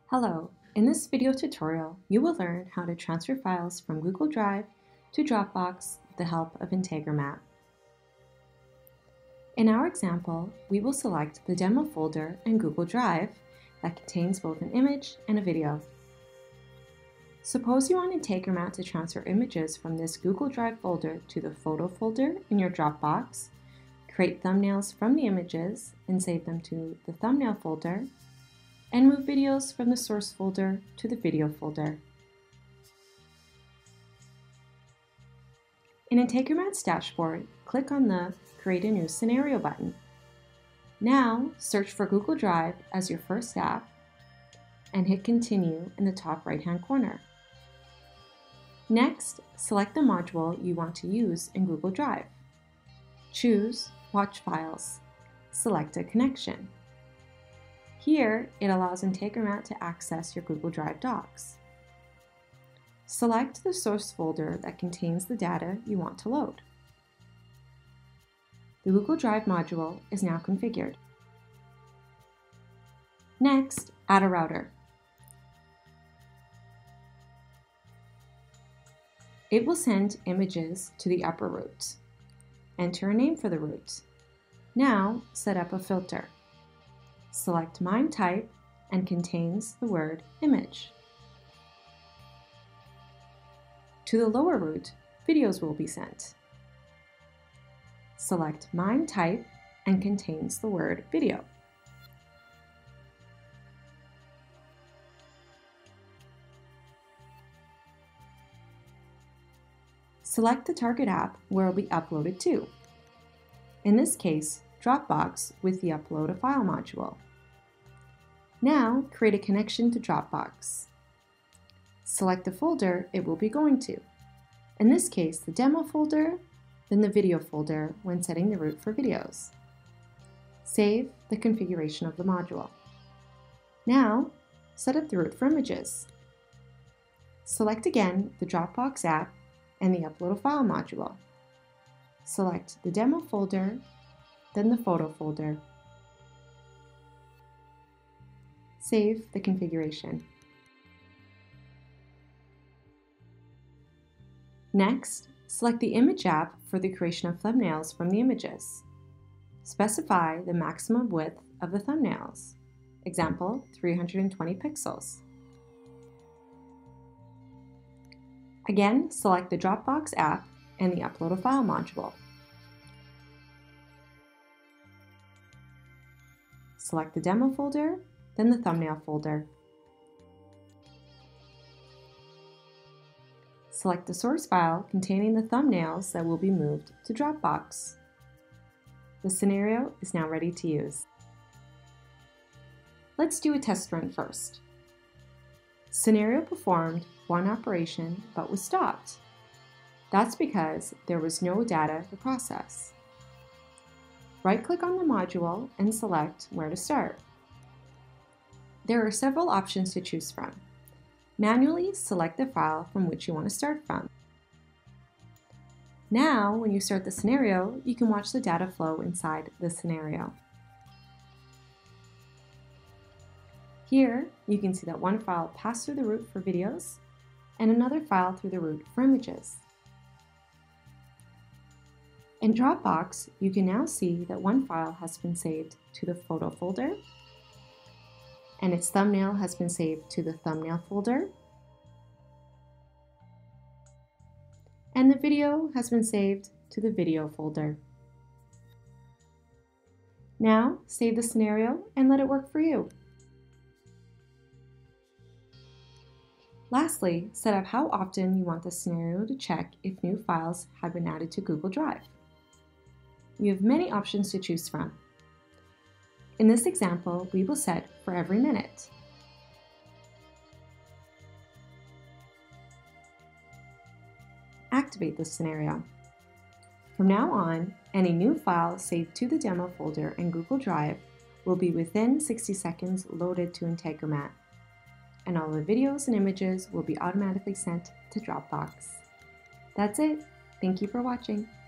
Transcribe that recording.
Hello, in this video tutorial, you will learn how to transfer files from Google Drive to Dropbox with the help of Integromat. In our example, we will select the demo folder in Google Drive that contains both an image and a video. Suppose you want Integromat to transfer images from this Google Drive folder to the photo folder in your Dropbox, create thumbnails from the images and save them to the thumbnail folder, and move videos from the source folder to the video folder. In Integromat's dashboard, click on the Create a New Scenario button. Now, search for Google Drive as your first app and hit Continue in the top right-hand corner. Next, select the module you want to use in Google Drive. Choose Watch Files. Select a connection. Here, it allows Integromat to access your Google Drive docs. Select the source folder that contains the data you want to load. The Google Drive module is now configured. Next, add a router. It will send images to the upper route. Enter a name for the route. Now, set up a filter. Select MIME type and contains the word image. To the lower route, videos will be sent. Select MIME type and contains the word video. Select the target app where it will be uploaded to. In this case, Dropbox with the Upload a File module. Now, create a connection to Dropbox. Select the folder it will be going to. In this case, the demo folder, then the video folder when setting the route for videos. Save the configuration of the module. Now, set up the route for images. Select again the Dropbox app and the Upload a File module. Select the demo folder, then the photo folder. Save the configuration. Next, select the image app for the creation of thumbnails from the images. Specify the maximum width of the thumbnails. Example, 320 pixels. Again, select the Dropbox app and the Upload a File module. Select the demo folder, then the thumbnail folder. Select the source file containing the thumbnails that will be moved to Dropbox. The scenario is now ready to use. Let's do a test run first. Scenario performed one operation but was stopped. That's because there was no data to process. Right-click on the module and select where to start. There are several options to choose from. Manually select the file from which you want to start from. Now, when you start the scenario, you can watch the data flow inside the scenario. Here, you can see that one file passed through the route for videos and another file through the route for images. In Dropbox, you can now see that one file has been saved to the photo folder, and its thumbnail has been saved to the thumbnail folder, and the video has been saved to the video folder. Now, save the scenario and let it work for you. Lastly, set up how often you want the scenario to check if new files have been added to Google Drive. You have many options to choose from. In this example, we will set for every minute. Activate this scenario. From now on, any new file saved to the demo folder in Google Drive will be within 60 seconds loaded to Integromat, and all the videos and images will be automatically sent to Dropbox. That's it. Thank you for watching.